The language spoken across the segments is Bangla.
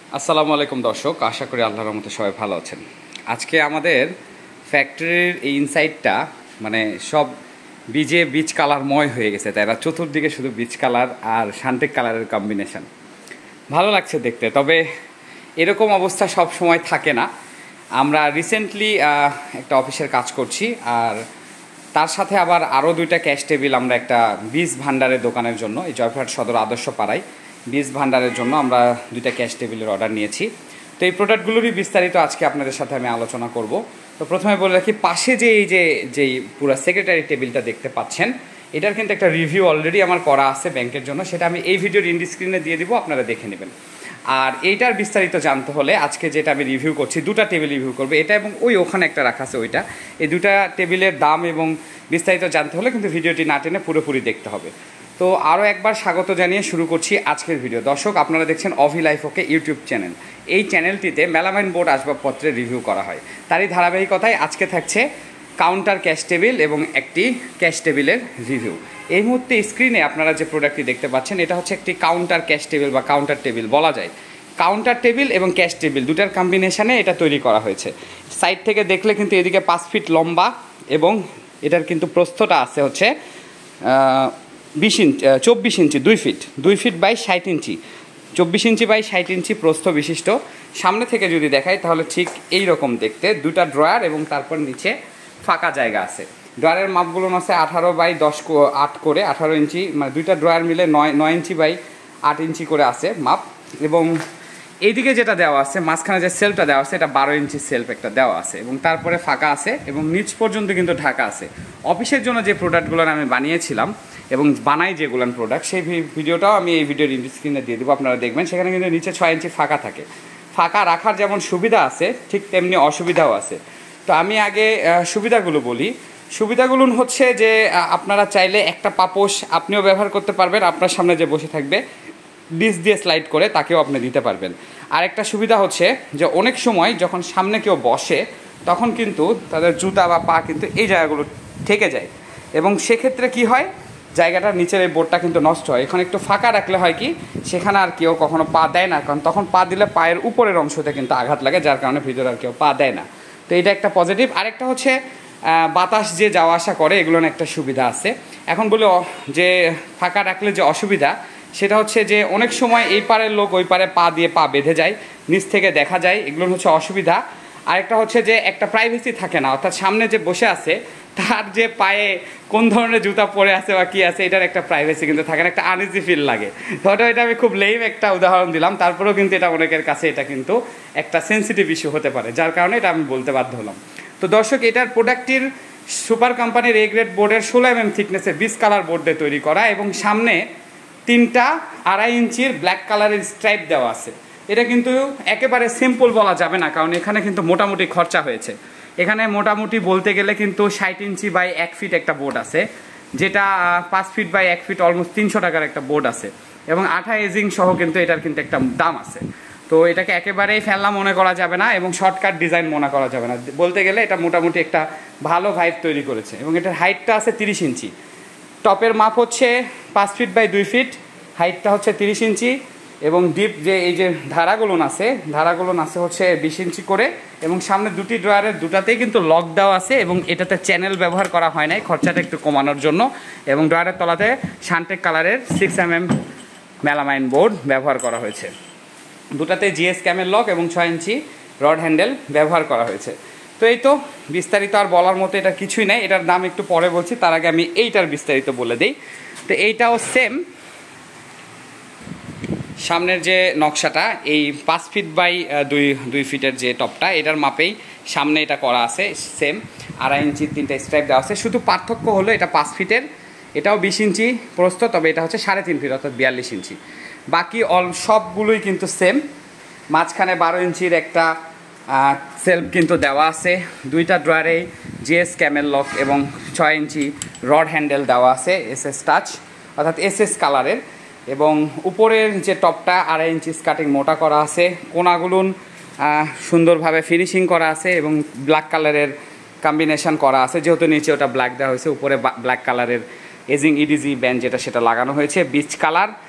আসসালামু আলাইকুম দর্শক, আশা করি আল্লাহর রহমতে সবাই ভালো আছেন। আজকে আমাদের ফ্যাক্টরির এই ইনসাইডটা মানে সব বীচ কালারময় হয়ে গেছে, তাই না? চতুর্দিকে শুধু বীচ কালার আর শান্তিক কালারের কম্বিনেশন। ভালো লাগছে দেখতে, তবে এরকম অবস্থা সব সময় থাকে না। আমরা রিসেন্টলি একটা অফিসের কাজ করছি, আর তার সাথে আবার আরও দুইটা ক্যাশ টেবিল আমরা একটা বীজ ভাণ্ডারের দোকানের জন্য, এই জয়পুরহাট সদর আদর্শ পাড়ায় বীজ ভাণ্ডারের জন্য আমরা দুইটা ক্যাশ টেবিলের অর্ডার নিয়েছি। তো এই প্রোডাক্টগুলোরই বিস্তারিত আজকে আপনাদের সাথে আমি আলোচনা করব। তো প্রথমে বলে রাখি, পাশে যে যেই পুরো সেক্রেটারি টেবিলটা দেখতে পাচ্ছেন, এটার কিন্তু একটা রিভিউ অলরেডি আমার করা আছে ব্যাংকের জন্য, সেটা আমি এই ভিডিওর ইন্ডি স্ক্রিনে দিয়ে দিব, আপনারা দেখে নেবেন। আর এইটার বিস্তারিত জানতে হলে আজকে যেটা আমি রিভিউ করছি, দুটা টেবিল রিভিউ করবো, এটা এবং ওখানে একটা রাখা আছে ওইটা, এই দুটা টেবিলের দাম এবং বিস্তারিত জানতে হলে কিন্তু ভিডিওটি না টেনে পুরোপুরি দেখতে হবে। তো আরও একবার স্বাগত জানিয়ে শুরু করছি আজকের ভিডিও। দর্শক, আপনারা দেখছেন Abhi life okay YouTube channel. এই চ্যানেলটিতে মেলামাইন বোর্ড আসবাবপত্রের রিভিউ করা হয়। তারই ধারাবাহিকতায় আজকে থাকছে কাউন্টার ক্যাশ টেবিল এবং একটি ক্যাশ টেবিলের রিভিউ। এই মুহূর্তে স্ক্রিনে আপনারা যে প্রোডাক্টটি দেখতে পাচ্ছেন, এটা হচ্ছে একটি কাউন্টার ক্যাশ টেবিল বা কাউন্টার টেবিল বলা যায়। কাউন্টার টেবিল এবং ক্যাশ টেবিল দুটার কম্বিনেশনে এটা তৈরি করা হয়েছে। সাইড থেকে দেখলে কিন্তু এদিকে 5 ফিট লম্বা এবং এটার কিন্তু প্রস্থটা আছে হচ্ছে 24 inch, 2 feet by 60 inch, 24 inch by 60 inch প্রস্থ বিশিষ্ট। সামনে থেকে যদি দেখাই তাহলে ঠিক এই রকম দেখতে, দুটা ড্রয়ার এবং তারপর নিচে ফাঁকা জায়গা আছে। ড্রয়ারের মাপগুলো আছে 18 বাই 8 করে, 18 ইঞ্চি, মানে দুইটা ড্রয়ার মিলে 9 ইঞ্চি বাই 8 ইঞ্চি করে আছে মাপ। এবং এইদিকে যেটা দেওয়া আছে, মাঝখানে যে সেলফটা দেওয়া আছে, এটা 12 ইঞ্চি সেলফ একটা দেওয়া আছে এবং তারপরে ফাঁকা আছে এবং নিচ পর্যন্ত কিন্তু ঢাকা আছে। অফিসের জন্য যে প্রোডাক্টগুলো আমি বানিয়েছিলাম এবং বানাই যেগুলো প্রোডাক্ট, সেই ভিডিওটাও আমি এই ভিডিওর স্ক্রিনে দিয়ে দেবো, আপনারা দেখবেন। সেখানে কিন্তু নিচে 6 ইঞ্চি ফাঁকা থাকে। ফাঁকা রাখার যেমন সুবিধা আছে, ঠিক তেমনি অসুবিধাও আছে। তো আমি আগে সুবিধাগুলো বলি। সুবিধাগুলো হচ্ছে যে আপনারা চাইলে একটা পাপোশ আপনিও ব্যবহার করতে পারবেন, আপনার সামনে যে বসে থাকবে ডিস দিয়ে স্লাইড করে তাকেও আপনি দিতে পারবেন। আরেকটা সুবিধা হচ্ছে যে অনেক সময় যখন সামনে কেউ বসে, তখন কিন্তু তাদের জুতা বা পা কিন্তু এই জায়গাগুলো থেকে যায় এবং সেক্ষেত্রে কি হয়, জায়গাটার নিচের এই বোর্ডটা কিন্তু নষ্ট হয়। এখানে একটু ফাঁকা রাখলে হয় কি, সেখানে আর কেউ কখনো পা দেয় না, কারণ তখন পা দিলে পায়ের উপরের অংশতে কিন্তু আঘাত লাগে, যার কারণে ভিতরে আর কেউ পা দেয় না। তো এটা একটা পজিটিভ। আরেকটা হচ্ছে বাতাস যে যাওয়া আসা করে, এগুলোর একটা সুবিধা আছে। এখন বলে যে ফাঁকা রাখলে যে অসুবিধা, সেটা হচ্ছে যে অনেক সময় এই পারের লোক ওই পারে পা দিয়ে পা বেঁধে যায়, নিচ থেকে দেখা যায়, এগুলো হচ্ছে অসুবিধা। আরেকটা হচ্ছে যে একটা প্রাইভেসি থাকে না, অর্থাৎ সামনে যে বসে আছে তার যে পায়ে কোন ধরনের জুতা পরে আছে বা কী আছে, এটার একটা প্রাইভেসি কিন্তু থাকে না, একটা আনইজি ফিল লাগে। হয়তো এটা আমি খুব লেম একটা উদাহরণ দিলাম, তারপরেও কিন্তু এটা অনেকের কাছে এটা কিন্তু একটা সেন্সিটিভ ইস্যু হতে পারে, যার কারণে এটা আমি বলতে বাধ্য হলাম। তো দর্শক, এটার প্রোডাক্টটির সুপার কোম্পানির A গ্রেড বোর্ডের 16 mm থিকনেসের বীজ কালার বোর্ড দিয়ে তৈরি করা এবং সামনে 3টা 2.5 ইঞ্চির ব্ল্যাক কালারের স্ট্রাইপ দেওয়া আছে। এটা কিন্তু একেবারে সিম্পল বলা যাবে না, কারণ এখানে কিন্তু মোটামুটি খরচা হয়েছে। এখানে মোটামুটি বলতে গেলে কিন্তু 60 ইঞ্চি বাই 1 ফিট একটা বোর্ড আছে, যেটা 5 ফিট বাই 1 ফিট, অলমোস্ট 300 টাকার একটা বোর্ড আছে এবং 8 এজিং সহ কিন্তু এটার কিন্তু একটা দাম আছে। তো এটাকে একেবারেই ফেলনা মনে করা যাবে না এবং শর্টকাট ডিজাইন মনে করা যাবে না। বলতে গেলে এটা মোটামুটি একটা ভালো ভাইব তৈরি করেছে এবং এটার হাইটটা আছে 30 ইঞ্চি। টপের মাপ হচ্ছে 5 ফিট বাই 2 ফিট, হাইটটা হচ্ছে 30 ইঞ্চি এবং ডিপ যে এই যে ধারাগুলো আছে হচ্ছে 20 ইঞ্চি করে এবং সামনে দুটি ড্রয়ারের দুটাতেই কিন্তু লক দেওয়া আছে এবং এটাতে চ্যানেল ব্যবহার করা হয় নাই, খরচাটা একটু কমানোর জন্য। এবং ড্রয়ারের তলাতে শান্টেক কালারের 6 mm মেলামাইন বোর্ড ব্যবহার করা হয়েছে। দুটাতে GS ক্যামেল লক এবং 6 ইঞ্চি রড হ্যান্ডেল ব্যবহার করা হয়েছে। তো এই তো বিস্তারিত আর বলার মতো এটা কিছুই নাই, এটার দাম একটু পরে বলছি, তার আগে আমি এইটার বিস্তারিত বলে দিই। তো এইটাও সেম, সামনের যে নকশাটা এই 5 ফিট বাই 2 ফিটের যে টপটা, এটার মাপেই সামনে এটা করা আছে, সেম 2.5 ইঞ্চির 3টা স্ট্রাইপ দেওয়া আছে। শুধু পার্থক্য হলো এটা 5 ফিটের, এটাও 20 ইঞ্চি প্রস্থ, তবে এটা হচ্ছে 3.5 ফিট অর্থাৎ 42 ইঞ্চি। বাকি সবগুলোই কিন্তু সেম। মাঝখানে 12 ইঞ্চির একটা সেলফ কিন্তু দেওয়া আছে, দুইটা ড্রয়ারে GS ক্যামেল লক এবং 6 ইঞ্চি রড হ্যান্ডেল দেওয়া আছে SS টাচ অর্থাৎ SS কালারের। এবং উপরের যে টপটা 2.5 ইঞ্চি স্কার্টিং মোটা করা আছে, কোনাগুলো সুন্দরভাবে ফিনিশিং করা আছে এবং ব্ল্যাক কালারের কম্বিনেশন করা আছে, যেহেতু নিচে ওটা ব্ল্যাক দেওয়া হয়েছে, উপরে ব্ল্যাক কালারের এজিং EDG ব্যান্ড যেটা সেটা লাগানো হয়েছে, বিচ কালার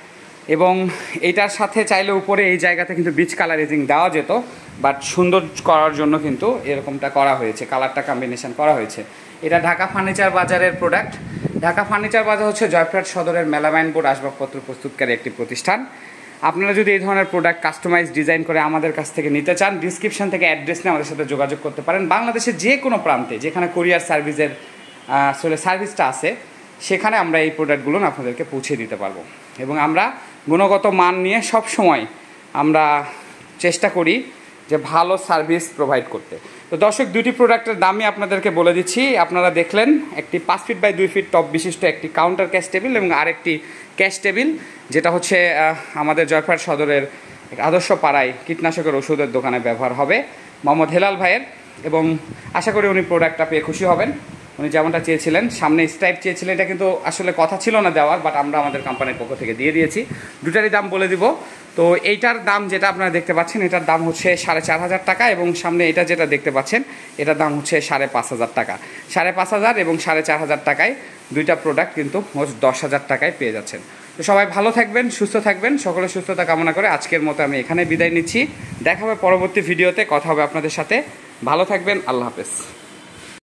এবং এইটার সাথে চাইলে উপরে এই জায়গাতে কিন্তু বিচ কালারিজিং দেওয়া যেত, বাট সুন্দর করার জন্য কিন্তু এরকমটা করা হয়েছে, কালারটা কম্বিনেশন করা হয়েছে। এটা ঢাকা ফার্নিচার বাজারের প্রোডাক্ট। ঢাকা ফার্নিচার বাজার হচ্ছে জয়পুরহাট সদরের মেলামাইন বোর্ড আসবাবপত্র প্রস্তুতকারী একটি প্রতিষ্ঠান। আপনারা যদি এই ধরনের প্রোডাক্ট কাস্টমাইজ ডিজাইন করে আমাদের কাছ থেকে নিতে চান, ডিসক্রিপশন থেকে অ্যাড্রেস নিয়ে আমাদের সাথে যোগাযোগ করতে পারেন। বাংলাদেশের যে কোনো প্রান্তে যেখানে কোরিয়ার সার্ভিসের আসলে সার্ভিসটা আছে, সেখানে আমরা এই প্রোডাক্টগুলো আপনাদেরকে পৌঁছে দিতে পারবো। এবং আমরা গুণগত মান নিয়ে সব সময় আমরা চেষ্টা করি যে ভালো সার্ভিস প্রোভাইড করতে। তো দর্শক, দুটি প্রোডাক্টের দামই আপনাদেরকে বলে দিচ্ছি। আপনারা দেখলেন একটি 5 ফিট বাই 2 ফিট টপ বিশিষ্ট একটি কাউন্টার ক্যাশ টেবিল এবং আরেকটি ক্যাশ টেবিল, যেটা হচ্ছে আমাদের জয়পুরহাট সদরের আদর্শ পাড়ায় কীটনাশকের ওষুধের দোকানে ব্যবহার হবে মোহাম্মদ হেলাল ভাইয়ের। এবং আশা করি উনি প্রোডাক্টটা পেয়ে খুশি হবেন। উনি যেমনটা চেয়েছিলেন, সামনে স্ট্রাইপ চেয়েছিলেন, এটা কিন্তু আসলে কথা ছিল না দেওয়ার, বাট আমরা আমাদের কোম্পানির পক্ষ থেকে দিয়ে দিয়েছি। দুটারই দাম বলে দিব। তো এইটার দাম যেটা আপনারা দেখতে পাচ্ছেন, এটার দাম হচ্ছে 4,500 টাকা, এবং সামনে এটা যেটা দেখতে পাচ্ছেন এটার দাম হচ্ছে 5,500 টাকা। 5,500 এবং 4,500 টাকায় দুইটা প্রোডাক্ট কিন্তু মোট 10,000 টাকায় পেয়ে যাচ্ছেন। তো সবাই ভালো থাকবেন, সুস্থ থাকবেন, সকলের সুস্থতা কামনা করে আজকের মতো আমি এখানে বিদায় নিচ্ছি। দেখা হবে পরবর্তী ভিডিওতে, কথা হবে আপনাদের সাথে। ভালো থাকবেন, আল্লাহ হাফেজ।